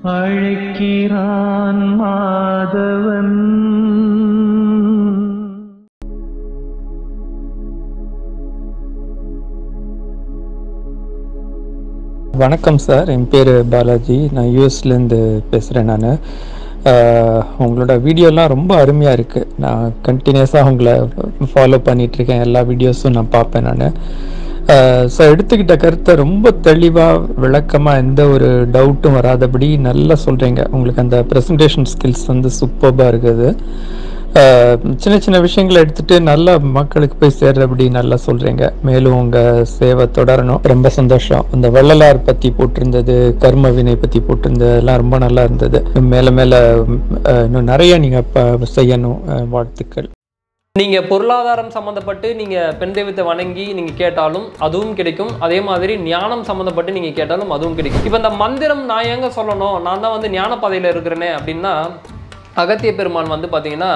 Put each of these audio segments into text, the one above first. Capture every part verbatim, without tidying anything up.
அழைக்கிறான் மாதவன். வணக்கம் சார், என் பேர் பாலாஜி. நான் யூஎஸ்லேருந்து பேசுகிறேன். நான் உங்களோட வீடியோலாம் ரொம்ப அருமையாக இருக்குது. நான் கண்டினியூஸாக உங்களை ஃபாலோ பண்ணிகிட்ருக்கேன். எல்லா வீடியோஸும் நான் பார்ப்பேன். நான் ஸோ எடுத்துக்கிட்ட கருத்தை ரொம்ப தெளிவாக விளக்கமாக எந்த ஒரு டவுட்டும் வராதபடி நல்லா சொல்கிறீங்க. உங்களுக்கு அந்த ப்ரெசன்டேஷன் ஸ்கில்ஸ் வந்து சூப்பர்பாக இருக்குது. சின்ன சின்ன விஷயங்களை எடுத்துகிட்டு நல்லா மக்களுக்கு போய் சேர்றபடி நல்லா சொல்கிறீங்க. மேலும் உங்கள் சேவை தொடரணும். ரொம்ப சந்தோஷம். இந்த வள்ளலார் பற்றி போட்டிருந்தது, கர்ம வினை பற்றி போட்டிருந்தது எல்லாம் ரொம்ப நல்லா இருந்தது. மேலே மேலே இன்னும் நிறைய நீங்கள் செய்யணும். வாழ்த்துக்கள். நீங்கள் பொருளாதாரம் சம்மந்தப்பட்டு நீங்கள் பெண் தெய்வத்தை வணங்கி நீங்கள் கேட்டாலும் அதுவும் கிடைக்கும். அதே மாதிரி ஞானம் சம்மந்தப்பட்டு நீங்கள் கேட்டாலும் அதுவும் கிடைக்கும். இப்போ இந்த மந்திரம் நான் எங்கே சொல்லணும், நான் தான் வந்து ஞான பாதையில் இருக்கிறேனே அப்படின்னா, அகத்திய பெருமான் வந்து பார்த்தீங்கன்னா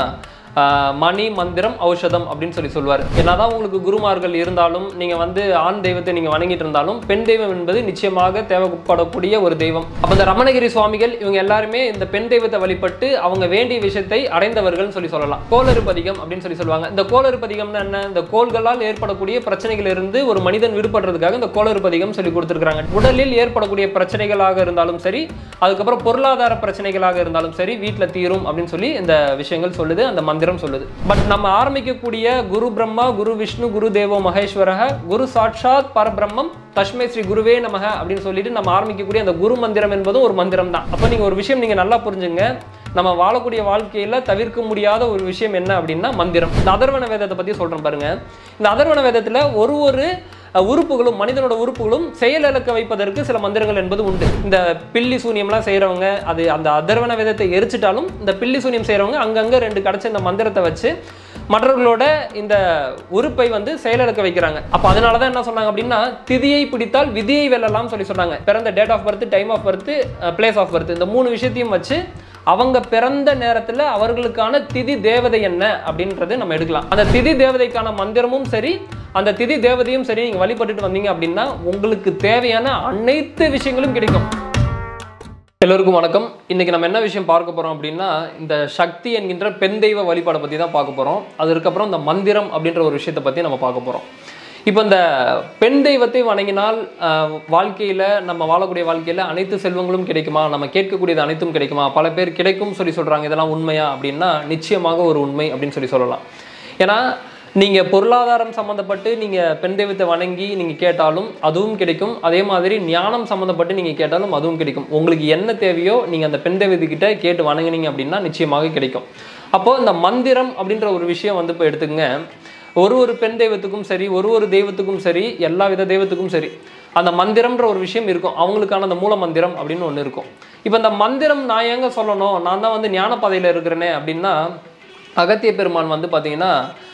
மணி மந்திரம் ஔஷதம் அப்படின்னு சொல்லி சொல்லுவார். என்னதான் உங்களுக்கு குருமார்கள் இருந்தாலும் நீங்கள் வந்து ஆண் தெய்வத்தை நீங்கள் வணங்கிட்டு இருந்தாலும் பெண் தெய்வம் என்பது நிச்சயமாக தேவைப்படக்கூடிய ஒரு தெய்வம். அப்போ இந்த ரமணகிரி சுவாமிகள் இவங்க எல்லாருமே இந்த பெண் தெய்வத்தை வழிபட்டு அவங்க வேண்டிய விஷயத்தை அடைந்தவர்கள் சொல்லி சொல்லலாம். கோளறு பதிகம் அப்படின்னு சொல்லி சொல்லுவாங்க. இந்த கோளறு பதிகம்னா என்ன? இந்த கோள்களால் ஏற்படக்கூடிய பிரச்சனைகள் இருந்து ஒரு மனிதன் விடுபடுறதுக்காக இந்த கோளறு பதிகம் சொல்லி கொடுத்துருக்காங்க. உடலில் ஏற்படக்கூடிய பிரச்சனைகளாக இருந்தாலும் சரி, அதுக்கப்புறம் பொருளாதார பிரச்சனைகளாக இருந்தாலும் சரி, வீட்டில் தீரும் அப்படின்னு சொல்லி இந்த விஷயங்கள் சொல்லுது, அந்த மந்திரம் சொல்லுது. பட் நம்ம ஆரம்பிக்கக்கூடிய குரு பிரம்மா, குரு விஷ்ணு, குரு தேவோ மகேஸ்வரஹ, குரு சாட்சாத் பரபிரம்மம் தஸ்மை ஸ்ரீ குருவே நமக அப்படின்னு சொல்லிட்டு நம்ம ஆரம்பிக்கக்கூடிய அந்த குரு மந்திரம் என்பதும் ஒரு மந்திரம் தான். அப்போ நீங்க ஒரு விஷயம் நீங்க நல்லா புரிஞ்சுங்க. நம்ம வாழக்கூடிய வாழ்க்கையில தவிர்க்க முடியாத ஒரு விஷயம் என்ன அப்படின்னா மந்திரம். இந்த அதர்வன வேதத்தை பத்தி சொல்றேன் பாருங்க. இந்த அதர்வன வேதத்துல ஒரு ஒரு உறுப்புகளும் மனிதனோட உறுப்புகளும் செயலிழக்க வைப்பதற்கு சில மந்திரங்கள் என்பது உண்டு. இந்த பில்லி சூனியம்லாம் செய்கிறவங்க அது அந்த அதர்வன வேதத்தை எரிச்சிட்டாலும் இந்த பில்லி சூனியம் செய்கிறவங்க அங்கங்கே ரெண்டு கிடச்ச இந்த மந்திரத்தை வச்சு மற்றவர்களோட இந்த உறுப்பை வந்து செயலிழக்க வைக்கிறாங்க. அப்போ அதனால தான் என்ன சொன்னாங்க அப்படின்னா, திதியை பிடித்தால் விதியை வெல்லலாம் சொல்லி சொன்னாங்க. பிறந்த date of birth, time of birth, place of birth, இந்த மூணு விஷயத்தையும் வச்சு அவங்க பிறந்த நேரத்தில் அவர்களுக்கான திதி தேவதை என்ன அப்படின்றது நம்ம எடுக்கலாம். அந்த திதி தேவதைக்கான மந்திரமும் சரி, அந்த திதி தேவதையும் சரி நீங்கள் வழிபட்டுட்டு வந்தீங்க அப்படின்னா உங்களுக்கு தேவையான அனைத்து விஷயங்களும் கிடைக்கும். எல்லோருக்கும் வணக்கம். இன்னைக்கு நம்ம என்ன விஷயம் பார்க்க போகிறோம் அப்படின்னா, இந்த சக்தி என்கின்ற பெண் தெய்வ வழிபாடை பற்றி தான் பார்க்க போகிறோம். அதுக்கப்புறம் இந்த மந்திரம் அப்படின்ற ஒரு விஷயத்தை பற்றி நம்ம பார்க்க போகிறோம். இப்போ இந்த பெண் தெய்வத்தை வணங்கினால் வாழ்க்கையில் நம்ம வாழக்கூடிய வாழ்க்கையில் அனைத்து செல்வங்களும் கிடைக்குமா, நம்ம கேட்கக்கூடியது அனைத்தும் கிடைக்குமா? பல பேர் கிடைக்கும் சொல்லி சொல்கிறாங்க. இதெல்லாம் உண்மையா அப்படின்னா நிச்சயமாக ஒரு உண்மை அப்படின்னு சொல்லி சொல்லலாம். ஏன்னா நீங்கள் பொருளாதாரம் சம்மந்தப்பட்டு நீங்கள் பெண் தெய்வத்தை வணங்கி நீங்கள் கேட்டாலும் அதுவும் கிடைக்கும். அதே மாதிரி ஞானம் சம்மந்தப்பட்டு நீங்கள் கேட்டாலும் அதுவும் கிடைக்கும். உங்களுக்கு என்ன தேவையோ நீங்கள் அந்த பெண் தெய்வத்துக்கிட்ட கேட்டு வணங்கினீங்க அப்படின்னா நிச்சயமாக கிடைக்கும். அப்போது இந்த மந்திரம் அப்படின்ற ஒரு விஷயம் வந்து இப்போ எடுத்துக்கங்க. ஒரு ஒரு பெண் தெய்வத்துக்கும் சரி, ஒரு ஒரு தெய்வத்துக்கும் சரி, எல்லா வித தெய்வத்துக்கும் சரி, அந்த மந்திரம்ன்ற ஒரு விஷயம் இருக்கும். அவங்களுக்கான அந்த மூல மந்திரம் அப்படின்னு ஒன்று இருக்கும். இப்போ இந்த மந்திரம் நான் எங்கே சொல்லணும், நான் தான் வந்து ஞான பாதையில் இருக்கிறேனே அப்படின்னா, அகத்திய பெருமான் வந்து பார்த்தீங்கன்னா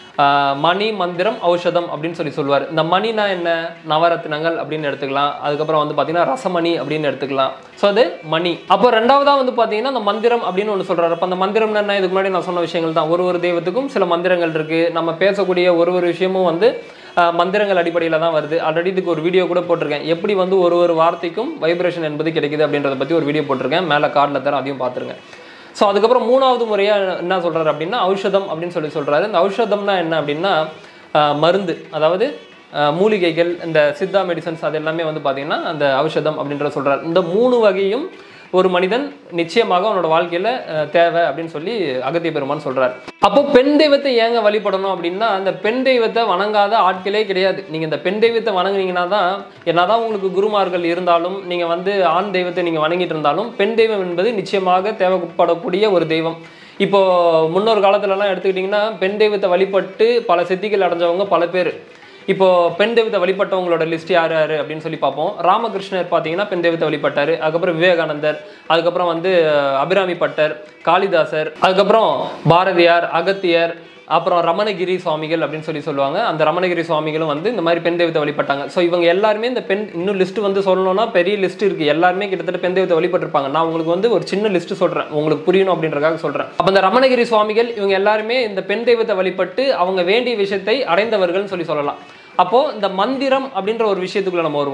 மணி மந்திரம் ஔஷதம் அப்படின்னு சொல்லி சொல்லுவார். இந்த மணினா என்ன? நவரத்னங்கள் அப்படின்னு எடுத்துக்கலாம். அதுக்கப்புறம் வந்து பார்த்தீங்கன்னா ரசமணி அப்படின்னு எடுத்துக்கலாம். ஸோ அது மணி. அப்போ ரெண்டாவதாக வந்து பார்த்தீங்கன்னா அந்த மந்திரம் அப்படின்னு ஒன்று சொல்கிறார். அப்போ அந்த மந்திரம் என்ன? இதுக்கு முன்னாடி நான் சொன்ன விஷயங்கள் தான். ஒரு ஒரு தெய்வத்துக்கும் சில மந்திரங்கள் இருக்குது. நம்ம பேசக்கூடிய ஒரு ஒரு விஷயமும் வந்து மந்திரங்கள் அடிப்படையில் தான் வருது. ஆல்ரெடி இதுக்கு ஒரு வீடியோ கூட போட்டிருக்கேன். எப்படி வந்து ஒரு ஒரு வார்த்தைக்கும் வைப்ரேஷன் என்பது கிடைக்குது அப்படின்றத பற்றி ஒரு வீடியோ போட்டிருக்கேன். மேலே கார்டில் தர அதையும் பார்த்துருங்க. ஸோ அதுக்கப்புறம் மூணாவது முறையாக என்ன சொல்கிறார் அப்படின்னா ஔஷதம் அப்படின்னு சொல்லி சொல்கிறாரு. இந்த ஔஷதம்னா என்ன அப்படின்னா மருந்து, அதாவது மூலிகைகள், இந்த சித்தா மெடிசன்ஸ் அது எல்லாமே வந்து பார்த்திங்கன்னா அந்த ஔஷதம் அப்படின்ற சொல்கிறார். இந்த மூணு வகையும் ஒரு மனிதன் நிச்சயமாக அவனோட வாழ்க்கையில் தேவை அப்படின்னு சொல்லி அகத்திய பெருமான் சொல்கிறார். அப்போ பெண் தெய்வத்தை ஏங்க வழிபடணும் அப்படின்னா, அந்த பெண் தெய்வத்தை வணங்காத ஆட்களே கிடையாது. நீங்கள் இந்த பெண் தெய்வத்தை வணங்குனீங்கன்னா தான், என்னதான் உங்களுக்கு குருமார்கள் இருந்தாலும் நீங்கள் வந்து ஆண் தெய்வத்தை நீங்கள் வணங்கிட்டு இருந்தாலும் பெண் தெய்வம் என்பது நிச்சயமாக தேவைப்படக்கூடிய ஒரு தெய்வம். இப்போ முன்னொரு காலத்துலலாம் எடுத்துக்கிட்டிங்கன்னா பெண் தெய்வத்தை வழிபட்டு பல சித்திகள் அடைஞ்சவங்க பல பேர். இப்போ பெண் தெய்வத்தை வழிபட்டவங்களோட லிஸ்ட் யார் யார் அப்படின்னு சொல்லி பார்ப்போம். ராமகிருஷ்ணர் பார்த்தீங்கன்னா பெண் தெய்வத்தை வழிபட்டார். அதுக்கப்புறம் விவேகானந்தர், அதுக்கப்புறம் வந்து அபிராமி பட்டர், காளிதாசர், அதுக்கப்புறம் பாரதியார், அகத்தியர், அப்புறம் ரமணகிரி சுவாமிகள் அப்படின்னு சொல்லி சொல்லுவாங்க. அந்த ரமணகிரி சுவாமிகளும் வந்து இந்த மாதிரி பெண் தெய்வத்தை வழிபட்டாங்க. ஸோ இவங்க எல்லாருமே இந்த பெண் இன்னும் லிஸ்ட் வந்து சொல்லணும்னா பெரிய லிஸ்ட் இருக்குது. எல்லாருமே கிட்டத்தட்ட பெண் தெய்வத்தை வழிபட்டிருப்பாங்க. நான் உங்களுக்கு வந்து ஒரு சின்ன லிஸ்ட் சொல்கிறேன், உங்களுக்கு புரியணும் அப்படின்றதுக்காக சொல்கிறேன். அப்போ இந்த ரமணகிரி சுவாமிகள் இவங்க எல்லாருமே இந்த பெண் தெய்வத்தை வழிபட்டு அவங்க வேண்டிய விஷயத்தை அடைந்தவர்கள் சொல்லி சொல்லலாம். அப்போது இந்த மந்திரம் அப்படின்ற ஒரு விஷயத்துக்குள்ள நம்ம வருவோம்.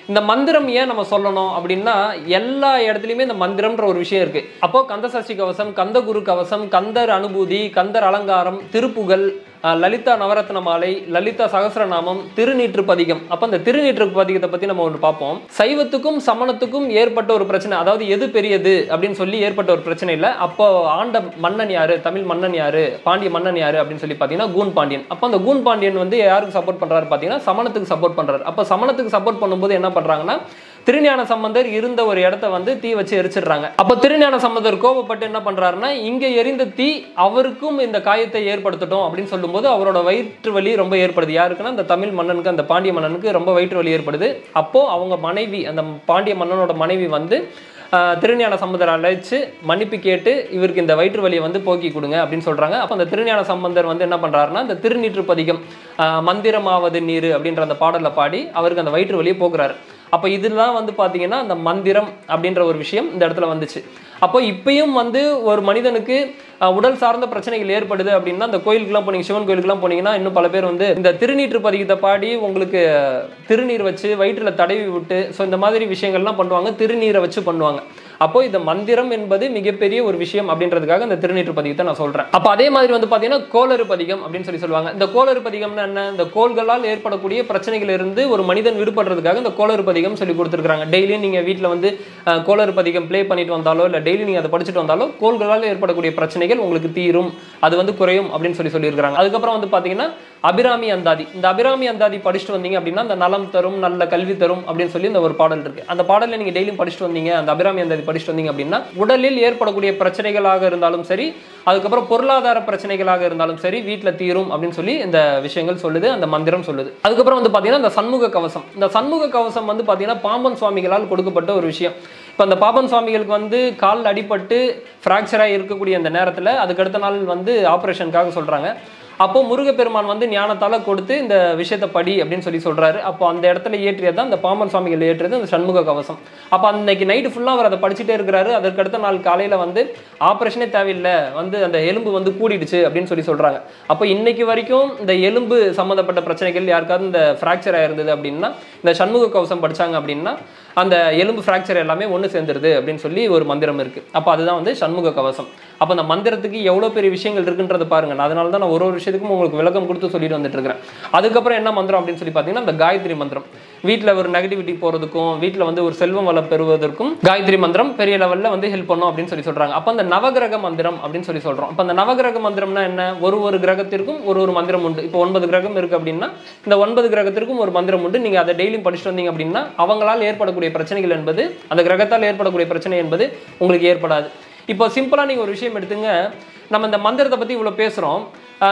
இந்த மந்திரம் ஏன் நம்ம சொல்லணும் அப்படின்னா எல்லா இடத்துலையுமே இந்த மந்திரம்ன்ற ஒரு விஷயம் இருக்கு. அப்போ கந்த சஷ்டி கவசம், கந்த குரு கவசம், கந்தர் அனுபூதி, கந்தர் அலங்காரம், திருப்புகழ், லலிதா நவரத்ன மாலை, லலிதா சகசிரநாமம், திருநீற்று பதிகம். அப்போ அந்த திருநீற்று பதிகத்தை பற்றி நம்ம ஒன்று பார்ப்போம். சைவத்துக்கும் சமணத்துக்கும் ஏற்பட்ட ஒரு பிரச்சனை, அதாவது எது பெரியது அப்படின்னு சொல்லி ஏற்பட்ட ஒரு பிரச்சனை இல்லை. அப்போ ஆண்ட மன்னன் யாரு, தமிழ் மன்னன் யாரு, பாண்டிய மன்னன் யாரு அப்படின்னு சொல்லி பார்த்தீங்கன்னா கூன் பாண்டியன். அப்போ அந்த கூன் பாண்டியன் வந்து யாருக்கு சப்போர்ட் பண்றாரு பார்த்தீங்கன்னா சமணத்துக்கு சப்போர்ட் பண்றாரு. அப்போ சமணத்துக்கு சப்போர்ட் பண்ணும்போது என்ன பண்றாங்கன்னா திருஞான சம்பந்தர் இருந்த ஒரு இடத்த வந்து தீ வச்சு எரிச்சிடுறாங்க. அப்போ திருஞான சம்பந்தர் கோபப்பட்டு என்ன பண்றாருன்னா இங்க எரிந்த தீ அவருக்கும் இந்த காயத்தை ஏற்படுத்தட்டும் அப்படின்னு சொல்லும்போது அவரோட வயிற்று வலி ரொம்ப ஏற்படுது. யாருக்குன்னா அந்த தமிழ் மன்னனுக்கு, அந்த பாண்டிய மன்னனுக்கு ரொம்ப வயிற்று வலி ஏற்படுது. அப்போ அவங்க மனைவி, அந்த பாண்டிய மன்னனோட மனைவி வந்து திருஞான சம்பந்தர் அழைச்சு மன்னிப்பு கேட்டு இவருக்கு இந்த வயிற்று வலியை வந்து போக்கி கொடுங்க அப்படின்னு சொல்றாங்க. அப்போ அந்த திருஞான சம்பந்தர் வந்து என்ன பண்றாருன்னா இந்த திருநீற்று பதிகம் மந்திரமாவது நீர் அப்படின்ற அந்த பாடலை பாடி அவருக்கு அந்த வயிற்று வலியை போக்குறாரு. அப்போ இதெல்லாம் வந்து பார்த்தீங்கன்னா அந்த மந்திரம் அப்படின்ற ஒரு விஷயம் இந்த இடத்துல வந்துச்சு. அப்போ இப்பயும் வந்து ஒரு மனிதனுக்கு உடல் சார்ந்த பிரச்சனைகள் ஏற்படுது அப்படின்னா அந்த கோயிலுக்குலாம் போனீங்க, சிவன் கோயிலுக்குலாம் போனீங்கன்னா இன்னும் பல பேர் வந்து இந்த திருநீற்று பதிகத்தை பாடி உங்களுக்கு திருநீர் வச்சு வயிற்றில் தடவி விட்டு ஸோ இந்த மாதிரி விஷயங்கள்லாம் பண்ணுவாங்க, திருநீரை வச்சு பண்ணுவாங்க. அப்போ இந்த மந்திரம் என்பது மிகப்பெரிய ஒரு விஷயம் அப்படின்றதுக்காக இந்த திருநீற்று பதிகத்தை நான் சொல்றேன். அப்போ அதே மாதிரி வந்து பார்த்தீங்கன்னா கோளறு பதிகம் அப்படின்னு சொல்லி சொல்லுவாங்க. இந்த கோளறு பதிகம்னா என்ன? இந்த கோள்களால் ஏற்படக்கூடிய பிரச்சனைகள் இருந்து ஒரு மனிதன் விடுபடுறதுக்காக இந்த கோளறு பதிகம் சொல்லி கொடுத்துருக்காங்க. டெய்லியும் நீங்கள் வீட்டில் வந்து கோளறு பதிகம் பிளே பண்ணிட்டு வந்தாலோ இல்லை டெய்லி நீங்கள் அதை படிச்சுட்டு வந்தாலோ கோள்களால் ஏற்படக்கூடிய பிரச்சனைகள் உங்களுக்கு தீரும், அது வந்து குறையும் அப்படின்னு சொல்லி சொல்லியிருக்காங்க. அதுக்கப்புறம் வந்து பார்த்தீங்கன்னா அபிராமி அந்தாதி. இந்த அபிராமி அந்தாதி படிச்சுட்டு வந்தீங்க அப்படின்னா அந்த நலம் தரும், நல்ல கல்வி தரும் அப்படின்னு சொல்லி இந்த ஒரு பாடல் இருக்கு. அந்த பாடலை நீங்கள் டெய்லியும் படிச்சுட்டு வந்தீங்க, அந்த அபிராமி அந்தாதி படிச்சுட்டு வந்தீங்க அப்படின்னா உடலில் ஏற்படக்கூடிய பிரச்சனைகளாக இருந்தாலும் சரி, அதுக்கப்புறம் பொருளாதார பிரச்சனைகளாக இருந்தாலும் சரி வீட்டில் தீரும் அப்படின்னு சொல்லி இந்த விஷயங்கள் சொல்லுது, அந்த மந்திரம் சொல்லுது. அதுக்கப்புறம் வந்து பார்த்தீங்கன்னா இந்த சண்முக கவசம். இந்த சண்முக கவசம் வந்து பார்த்தீங்கன்னா பாம்பன் சுவாமிகளால் கொடுக்கப்பட்ட ஒரு விஷயம். இப்போ அந்த பாம்பன் சுவாமிகளுக்கு வந்து கால் அடிபட்டு ஃப்ராக்சராக இருக்கக்கூடிய அந்த நேரத்தில் அதுக்கு அடுத்த நாள் வந்து ஆப்ரேஷனுக்காக சொல்கிறாங்க. அப்போ முருகப்பெருமான் வந்து ஞானத்தால கொடுத்து இந்த விஷயத்தை படி அப்படின்னு சொல்லி சொல்றாரு. அப்போ அந்த இடத்துல ஏற்றியது தான் அந்த பாம்பன் சுவாமிகள் ஏற்றியது அந்த சண்முக கவசம். அப்போ அன்னைக்கு நைட்டு ஃபுல்லாக அவர் அதை படிச்சுட்டே இருக்கிறாரு. அதற்கு அடுத்த நாள் காலையில் வந்து ஆப்ரேஷனே தேவையில்லை, வந்து அந்த எலும்பு வந்து கூடிடுச்சு அப்படின்னு சொல்லி சொல்றாங்க. அப்போ இன்னைக்கு வரைக்கும் இந்த எலும்பு சம்மந்தப்பட்ட பிரச்சனைகள் யாருக்காவது இந்த ஃப்ராக்சர் ஆயிருந்தது அப்படின்னா இந்த சண்முக கவசம் படிச்சாங்க அப்படின்னா அந்த எலும்பு ஃப்ராக்சர் எல்லாமே ஒன்று சேர்ந்துருது அப்படின்னு சொல்லி ஒரு மந்திரம் இருக்கு. அப்போ அதுதான் வந்து சண்முக கவசம். அப்போ அந்த மந்திரத்துக்கு எவ்வளோ பெரிய விஷயங்கள் இருக்குன்றதை பாருங்க. அதனால தான் நான் ஒரு ஒரு விஷயத்துக்கும் உங்களுக்கு விளக்கம் கொடுத்து சொல்லிட்டு வந்துட்டு இருக்கிறேன். அதுக்கப்புறம் என்ன மந்திரம் அப்படின்னு சொல்லி பார்த்தீங்கன்னா இந்த காயத்ரி மந்திரம். வீட்டில் ஒரு நெகட்டிவிட்டி போகிறதுக்கும் வீட்டில் வந்து ஒரு செல்வம் வளம் பெறுவதற்கும் காயத்ரி மந்திரம் பெரிய லெவலில் வந்து ஹெல்ப் பண்ணும் அப்படின்னு சொல்லி சொல்றாங்க. அப்போ அந்த நவகிரக மந்திரம் அப்படின்னு சொல்லி சொல்றோம். அப்போ அந்த நவகிரக மந்திரம்னா என்ன? ஒரு ஒரு கிரகத்திற்கும் ஒரு ஒரு மந்திரம் உண்டு. இப்போ ஒன்பது கிரகம் இருக்கு அப்படின்னா இந்த ஒன்பது கிரகத்திற்கும் ஒரு மந்திரம் உண்டு. நீங்க அதை டெய்லியும் படிச்சுட்டு வந்தீங்க அப்படின்னா அவங்களால் ஏற்படக்கூடிய பிரச்சனைகள் என்பது, அந்த கிரகத்தால் ஏற்படக்கூடிய பிரச்சனை என்பது உங்களுக்கு ஏற்படாது. இப்போ சிம்பிளா நீங்க ஒரு விஷயம் எடுத்துங்க. நம்ம இந்த மந்திரத்தை பத்தி இவ்வளவு பேசுறோம்.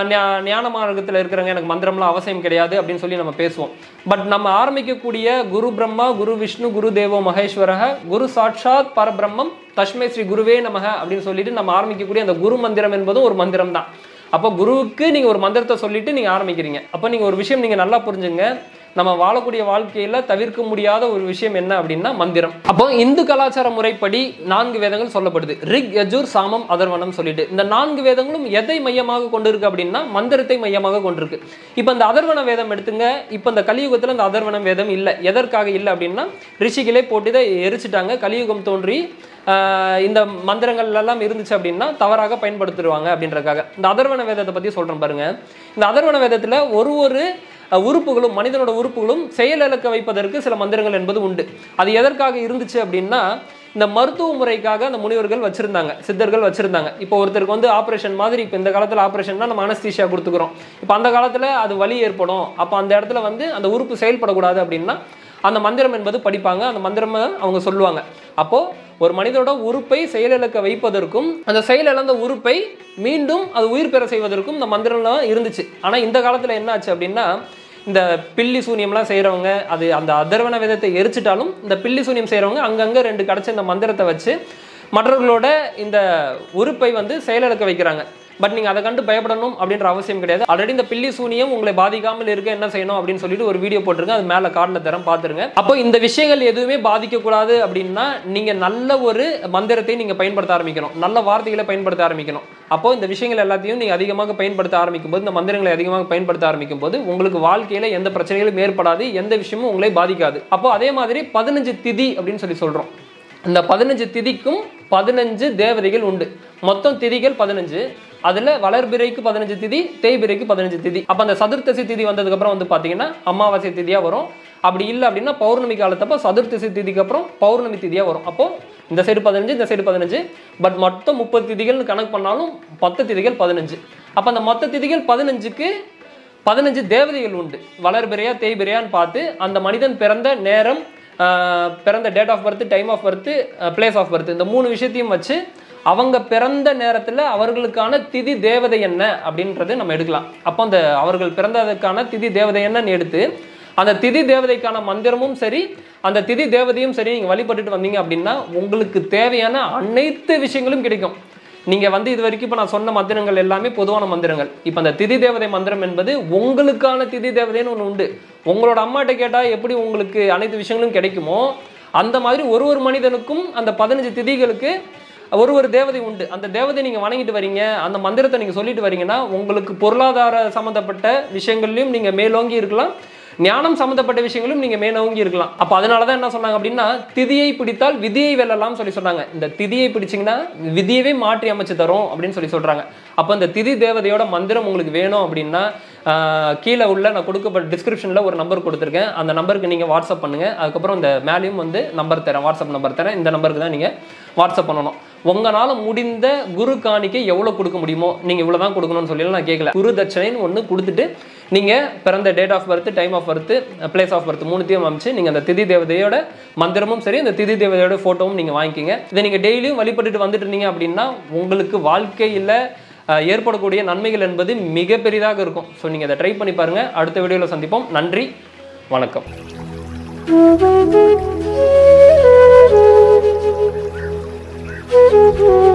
ஞான மார்க்கத்தில் இருக்கிறவங்க எனக்கு மந்திரம்லாம் அவசியம் கிடையாது அப்படின்னு சொல்லி நம்ம பேசுவோம். பட் நம்ம ஆரம்பிக்கக்கூடிய குரு பிரம்மா, குரு விஷ்ணு, குரு தேவோ மகேஸ்வரக, குரு சாட்சாத் பரபிரம்மம், தஸ்மை ஸ்ரீ குருவே நமக அப்படின்னு சொல்லிட்டு நம்ம ஆரம்பிக்கக்கூடிய அந்த குரு மந்திரம் என்பதும் ஒரு மந்திரம் தான். அப்போ குருவுக்கு நீங்க ஒரு மந்திரத்தை சொல்லிட்டு நீங்க ஆரம்பிக்கிறீங்க. அப்போ நீங்க ஒரு விஷயம் நீங்க நல்லா புரிஞ்சுங்க, நம்ம வாழக்கூடிய வாழ்க்கையில தவிர்க்க முடியாத ஒரு விஷயம் என்ன அப்படின்னா மந்திரம். அப்போ இந்து கலாச்சார முறைப்படி நான்கு வேதங்கள் சொல்லப்படுது. ரிக், யஜுர், சாமம், அதர்வனம் சொல்லிட்டு இந்த நான்கு வேதங்களும் எதை மையமாக கொண்டிருக்கு அப்படின்னா மந்திரத்தை மையமாக கொண்டிருக்கு. இப்போ இந்த அதர்வன வேதம் எடுத்துங்க. இப்போ இந்த கலியுகத்தில் இந்த அதர்வன வேதம் இல்லை. எதற்காக இல்லை அப்படின்னா ரிஷிகளே போட்டு இதை எரிச்சிட்டாங்க. கலியுகம் தோன்றி இந்த மந்திரங்கள் எல்லாம் இருந்துச்சு அப்படின்னா தவறாக பயன்படுத்துவாங்க அப்படின்றதுக்காக இந்த அதர்வன வேதத்தை பத்தி சொல்றேன் பாருங்க. இந்த அதர்வன வேதத்துல ஒரு ஒரு உறுப்புகளும், மனிதனோட உறுப்புகளும் செயலிழக்க வைப்பதற்கு சில மந்திரங்கள் என்பது உண்டு. அது எதற்காக இருந்துச்சு அப்படின்னா இந்த மருத்துவ முறைக்காக அந்த முனிவர்கள் வச்சிருந்தாங்க, சித்தர்கள் வச்சிருந்தாங்க. இப்போ ஒருத்தருக்கு வந்து ஆப்ரேஷன் மாதிரி, இப்போ இந்த காலத்தில் ஆப்ரேஷன்னா நம்ம அனஸ்தீசியா கொடுத்துக்கிறோம். இப்போ அந்த காலத்தில் அது வலி ஏற்படும். அப்போ அந்த இடத்துல வந்து அந்த உறுப்பு செயல்படக்கூடாது அப்படின்னா அந்த மந்திரம் என்பது படிப்பாங்க. அந்த மந்திரம் அவங்க சொல்லுவாங்க. அப்போ ஒரு மனிதனோட உறுப்பை செயலிழக்க வைப்பதற்கும் அந்த செயலிழந்த உறுப்பை மீண்டும் அது உயிர் பெற செய்வதற்கும் இந்த மந்திரம்லாம் இருந்துச்சு. ஆனால் இந்த காலத்தில் என்ன ஆச்சு அப்படின்னா இந்த பில்லி சூனியம்லாம் செய்கிறவங்க, அது அந்த அதர்வன வேதத்தை எரிச்சிட்டாலும் இந்த பில்லி சூனியம் செய்கிறவங்க அங்கங்கே ரெண்டு கிடச்ச இந்த மந்திரத்தை வச்சு மற்றவர்களோட இந்த உறுப்பை வந்து செயலிழக்க வைக்கிறாங்க. பட் நீங்கள் அதை கண்டு பயப்படணும் அப்படின்ற அவசியம் கிடையாது. ஆல்ரெடி இந்த பில்லி சூனியம் உங்களை பாதிக்காமல் இருக்க என்ன செய்யணும் அப்படின்னு சொல்லிட்டு ஒரு வீடியோ போட்டிருக்கேன், அது மேலே கார்டில் தரம் பார்த்துருங்க. அப்போ இந்த விஷயங்கள் எதுவுமே பாதிக்கக்கூடாது அப்படின்னா நீங்கள் நல்ல ஒரு மந்திரத்தை நீங்கள் பயன்படுத்த ஆரம்பிக்கணும், நல்ல வார்த்தைகளை பயன்படுத்த ஆரம்பிக்கணும். அப்போ இந்த விஷயங்கள் எல்லாத்தையும் நீங்கள் அதிகமாக பயன்படுத்த ஆரம்பிக்கும் போது, இந்த மந்திரங்களை அதிகமாக பயன்படுத்த ஆரம்பிக்கும் போது உங்களுக்கு வாழ்க்கையில் எந்த பிரச்சனைகளும் ஏற்படாது, எந்த விஷயமும் உங்களை பாதிக்காது. அப்போ அதே மாதிரி பதினஞ்சு திதி அப்படின்னு சொல்லி சொல்கிறோம். இந்த பதினஞ்சு திதிக்கும் பதினஞ்சு தேவதைகள் உண்டு. மொத்தம் திதிகள் பதினஞ்சு. அதில் வளர்பிறைக்கு பதினஞ்சு திதி, தேய்பிறைக்கு பதினஞ்சு திதி. அப்போ அந்த சதுர்த்தசி திதி வந்ததுக்கப்புறம் வந்து பார்த்தீங்கன்னா அமாவாசை திதியாக வரும். அப்படி இல்லை அப்படின்னா பௌர்ணமி காலத்தப்போ சதுர்த்தசி திதிக்கு அப்புறம் பௌர்ணமி திதியாக வரும். அப்போது இந்த சைடு பதினஞ்சு, இந்த சைடு பதினஞ்சு, பட் மொத்தம் முப்பது திதிகள்னு கணக்கு பண்ணாலும் மொத்த திதிகள் பதினஞ்சு. அப்போ அந்த மொத்த திதிகள் பதினஞ்சுக்கு பதினஞ்சு தேவதைகள் உண்டு. வளர்பிறையா தேய்பிறையான்னு பார்த்து அந்த மனிதன் பிறந்த நேரம், பிறந்த date of birth, time of birth, place of birth, இந்த மூணு விஷயத்தையும் வச்சு அவங்க பிறந்த நேரத்தில் அவர்களுக்கான திதி தேவதை என்ன அப்படின்றது நம்ம எடுக்கலாம். அப்போ அந்த அவர்கள் பிறந்ததுக்கான திதி தேவதை என்னன்னு எடுத்து அந்த திதி தேவதைக்கான மந்திரமும் சரி, அந்த திதி தேவதையும் சரி நீங்கள் வழிபட்டுட்டு வந்தீங்க அப்படின்னா உங்களுக்கு தேவையான அனைத்து விஷயங்களும் கிடைக்கும். நீங்கள் வந்து இது வரைக்கும் இப்போ நான் சொன்ன மந்திரங்கள் எல்லாமே பொதுவான மந்திரங்கள். இப்போ அந்த திதி தேவதை மந்திரம் என்பது உங்களுக்கான திதி தேவதைன்னு ஒன்று உண்டு. உங்களோட அம்மாட்ட கேட்டால் எப்படி உங்களுக்கு அனைத்து விஷயங்களும் கிடைக்குமோ அந்த மாதிரி ஒரு ஒரு மனிதனுக்கும் அந்த பதினஞ்சு திதிகளுக்கு ஒரு ஒரு தேவதை உண்டு. அந்த தேவதை நீங்கள் வணங்கிட்டு வரீங்க, அந்த மந்திரத்தை நீங்கள் சொல்லிட்டு வரீங்கன்னா உங்களுக்கு பொருளாதார சம்மந்தப்பட்ட விஷயங்கள்லையும் நீங்கள் மேலோங்கி இருக்கலாம், ஞானம் சம்மந்தப்பட்ட விஷயங்களும் நீங்கள் மேலோங்கி இருக்கலாம். அப்போ அதனால தான் என்ன சொன்னாங்க அப்படின்னா திதியை பிடித்தால் விதியை வெல்லலாம் சொல்லி சொன்னாங்க. இந்த திதியை பிடிச்சிங்கன்னா விதியவே மாற்றி அமைச்சு தரும் அப்படின்னு சொல்லி சொல்கிறாங்க. அப்போ இந்த திதி தேவதையோட மந்திரம் உங்களுக்கு வேணும் அப்படின்னா கீழே உள்ள நான் கொடுக்கப்பட்ட டிஸ்கிரிப்ஷனில் ஒரு நம்பர் கொடுத்துருக்கேன், அந்த நம்பருக்கு நீங்கள் வாட்ஸ்அப் பண்ணுங்கள். அதுக்கப்புறம் இந்த மேலேயும் வந்து நம்பர் தரேன், வாட்ஸ்அப் நம்பர் தரேன். இந்த நம்பருக்கு தான் நீங்கள் வாட்ஸ்அப் பண்ணணும். உங்களால் முடிந்த குரு காணிக்கை எவ்வளோ கொடுக்க முடியுமோ நீங்கள் இவ்வளோ தான் கொடுக்கணும்னு சொல்லி நான் கேட்கல. குரு தட்சணைன்னு ஒன்று கொடுத்துட்டு நீங்கள் பிறந்த date of birth, time of birth, place of birth மூணுத்தையும் அமைச்சு நீங்கள் அந்த திதி தேவதையோட மந்திரமும் சரி, அந்த திதி தேவதையோட ஃபோட்டோவும் நீங்கள் வாங்கிக்கிங்க. இதை நீங்கள் டெய்லியும் வழிபட்டுட்டு வந்துட்டு இருந்தீங்க அப்படின்னா உங்களுக்கு வாழ்க்கையில் ஏற்படக்கூடிய நன்மைகள் என்பது மிக பெரிதாக இருக்கும். ஸோ நீங்கள் அதை ட்ரை பண்ணி பாருங்கள். அடுத்த வீடியோவில் சந்திப்போம். நன்றி, வணக்கம். Thank you.